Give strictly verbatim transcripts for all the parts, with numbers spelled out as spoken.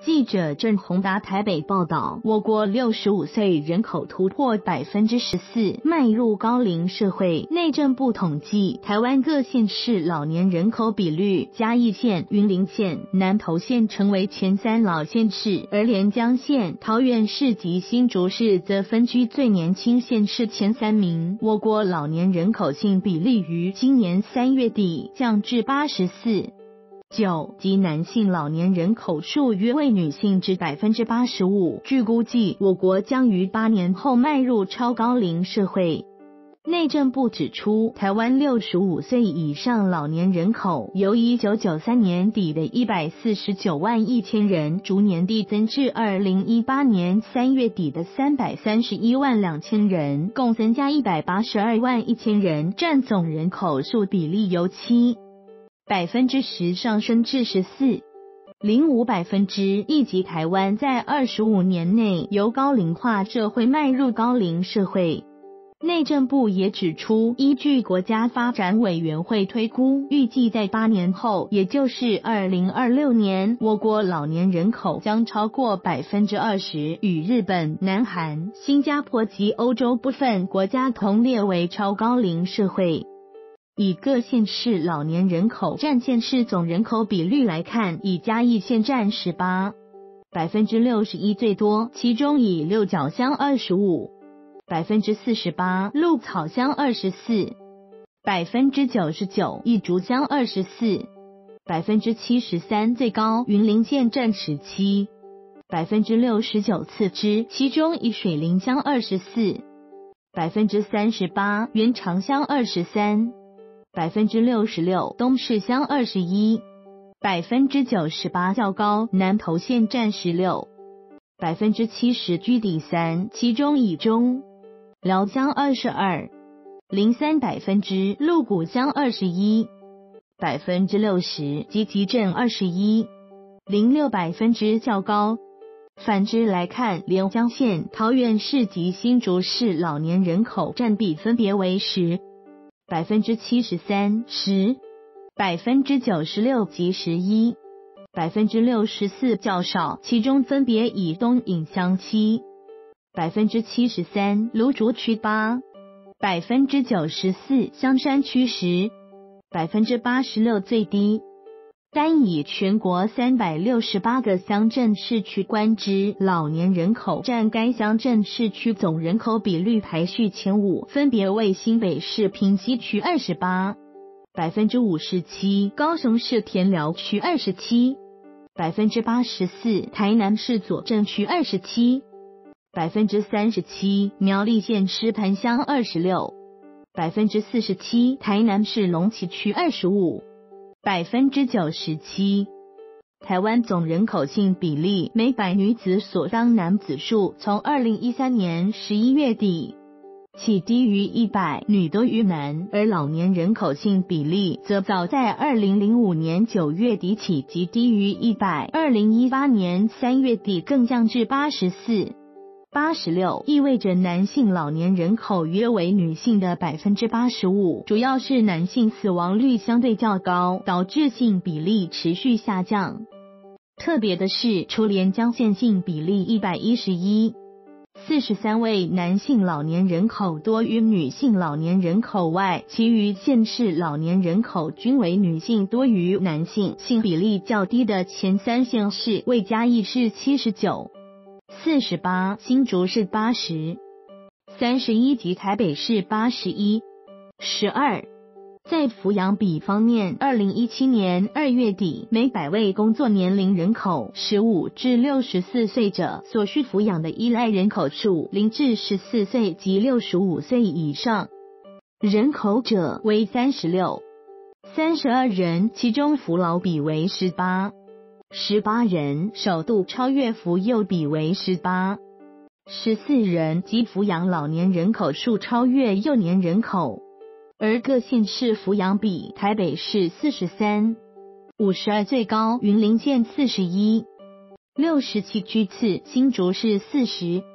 记者郑宏达台北报道，我国六十五岁人口突破 百分之十四， 迈入高龄社会。内政部统计，台湾各县市老年人口比率，嘉义县、云林县、南投县成为前三老县市，而连江县、桃园市及新竹市则分居最年轻县市前三名。我国老年人口性比例于今年三月底降至八十四。九及男性老年人口数约为女性至 百分之八十五。 据估计，我国将于八年后迈入超高龄社会。内政部指出，台湾六十五岁以上老年人口由一九九三年底的一百四十九万一千人，逐年递增至二零一八年三月底的三百三十一万两千人，共增加一百八十二万一千人，占总人口数比例由七百分之十上升至十四点零五百分之一级。台湾在二十五年内由高龄化社会迈入高龄社会。内政部也指出，依据国家发展委员会推估，预计在八年后，也就是二零二六年，我国老年人口将超过 百分之二十， 与日本、南韩、新加坡及欧洲部分国家同列为超高龄社会。以各县市老年人口占县市总人口比率来看，以嘉义县占 十八， 百分之六十一 最多，其中以六角乡 二十五， 百分之四十八， 鹿草乡 二十四， 百分之九十九， 义竹乡 二十四， 百分之七十三 最高，云林县占 十七， 百分之六十九次之，其中以水林乡 二十四， 百分之三十八， 原长乡 二十三，百分之六十六， 东势乡 二十一， 百分之九十八较高，南投县占 十六， 百分之七十居第三，其中以中寮乡 二十二， 零三百分之，鹿谷乡 二十一， 百分之六十及集镇 二十一， 零六百分之较高。反之来看，连江县、桃园市及新竹市老年人口占比分别为十。百分之七十三、十、百分之九十六及十一、百分之六十四较少，其中分别以东引乡七、百分之七十三、芦竹区八、百分之九十四、香山区十、百分之八十六最低。单以全国三百六十八个乡镇市区观之，老年人口占该乡镇市区总人口比率排序前五，分别为新北市平溪区 二十八， 百分之五十七， 高雄市田寮区 二十七， 百分之八十四， 台南市左镇区 二十七， 百分之三十七， 苗栗县石盘乡 二十六， 百分之四十七， 台南市龙崎区 二十五，百分之九十七。台湾总人口性比例，每百女子所当男子数从二零一三年十一月底起低于一百，女多于男，而老年人口性比例则早在二零零五年九月底起即低于一百，二零一八年三月底更降至八十四。八十六，意味着男性老年人口约为女性的 百分之八十五， 主要是男性死亡率相对较高，导致性比例持续下降。特别的是，除连江县性比例一百一十一， 四十三位男性老年人口多于女性老年人口外，其余县市老年人口均为女性多于男性。性比例较低的前三县市为嘉义市七十九、四十八，新竹市八十、三十一及台北市八十一、十二。在抚养比方面，二零一七年二月底，每百位工作年龄人口十五至六十四岁者所需抚养的依赖人口数，零至十四岁及六十五岁以上人口者为三十六、三十二人，其中扶老比为十八、十八人，首度超越扶幼比为十八、十四人，及抚养老年人口数超越幼年人口。而各县市抚养比，台北市四十三、五十二最高，云林县四十一、六十七居次，新竹市四十、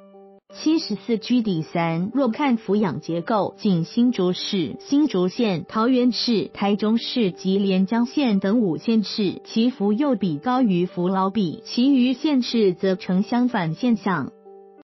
七十四居第三。若看抚养结构，仅新竹市、新竹县、桃园市、台中市及连江县等五县市，其扶幼比高于扶老比，其余县市则呈相反现象。